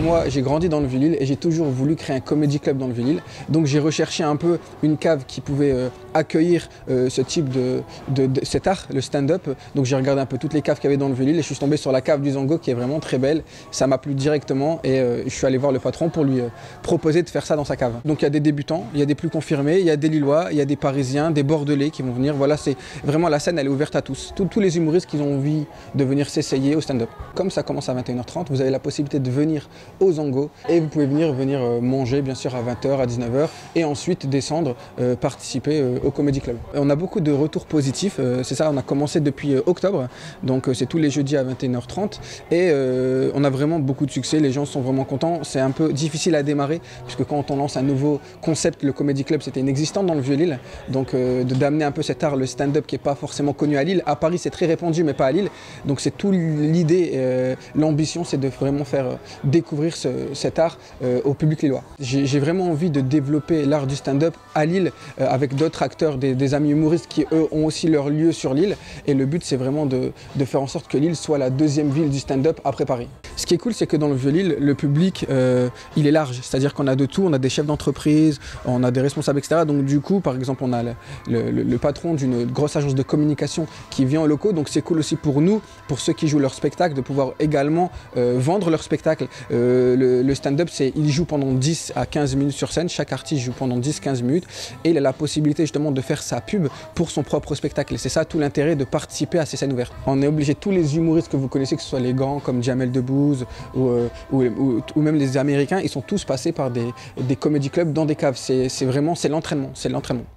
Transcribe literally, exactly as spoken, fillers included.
Moi, j'ai grandi dans le Vieux-Lille et j'ai toujours voulu créer un comedy club dans le Vieux-Lille. Donc j'ai recherché un peu une cave qui pouvait euh, accueillir euh, ce type de, de, de cet art, le stand-up. Donc j'ai regardé un peu toutes les caves qu'il y avait dans le Vieux-Lille et je suis tombé sur la cave du Zango qui est vraiment très belle. Ça m'a plu directement et euh, je suis allé voir le patron pour lui euh, proposer de faire ça dans sa cave. Donc il y a des débutants, il y a des plus confirmés, il y a des Lillois, il y a des Parisiens, des Bordelais qui vont venir. Voilà, c'est vraiment la scène, elle est ouverte à tous. Tous, tous les humoristes qui ont envie de venir s'essayer au stand-up. Comme ça commence à vingt et une heures trente, vous avez la possibilité de venir au Zango et vous pouvez venir, venir manger bien sûr à vingt heures, à dix-neuf heures et ensuite descendre, euh, participer euh, au Comedy Club. On a beaucoup de retours positifs, euh, c'est ça, on a commencé depuis euh, octobre, donc euh, c'est tous les jeudis à vingt et une heures trente et euh, on a vraiment beaucoup de succès, les gens sont vraiment contents. C'est un peu difficile à démarrer puisque quand on lance un nouveau concept, le Comedy Club c'était inexistant dans le Vieux-Lille, donc euh, de d'amener un peu cet art, le stand-up qui n'est pas forcément connu à Lille. À Paris c'est très répandu mais pas à Lille, donc c'est tout l'idée, euh, l'ambition c'est de vraiment faire euh, découvrir ce, cet art euh, au public lillois. J'ai vraiment envie de développer l'art du stand-up à Lille euh, avec d'autres acteurs, des, des amis humoristes qui eux ont aussi leur lieu sur Lille et le but c'est vraiment de, de faire en sorte que Lille soit la deuxième ville du stand-up après Paris. Ce qui est cool c'est que dans le Vieux-Lille, le public euh, il est large, c'est-à-dire qu'on a de tout, on a des chefs d'entreprise, on a des responsables et cetera. Donc du coup par exemple on a le, le, le patron d'une grosse agence de communication qui vient aux locaux, donc c'est cool aussi pour nous, pour ceux qui jouent leur spectacle, de pouvoir également euh, vendre leur spectacle. Euh, le, le stand-up, c'est il joue pendant dix à quinze minutes sur scène, chaque artiste joue pendant dix à quinze minutes et il a la possibilité justement de faire sa pub pour son propre spectacle et c'est ça tout l'intérêt de participer à ces scènes ouvertes. On est obligé, tous les humoristes que vous connaissez, que ce soit les grands comme Jamel Debbouze ou, euh, ou, ou, ou même les Américains, ils sont tous passés par des, des comedy clubs dans des caves. C'est vraiment, c'est l'entraînement, c'est l'entraînement.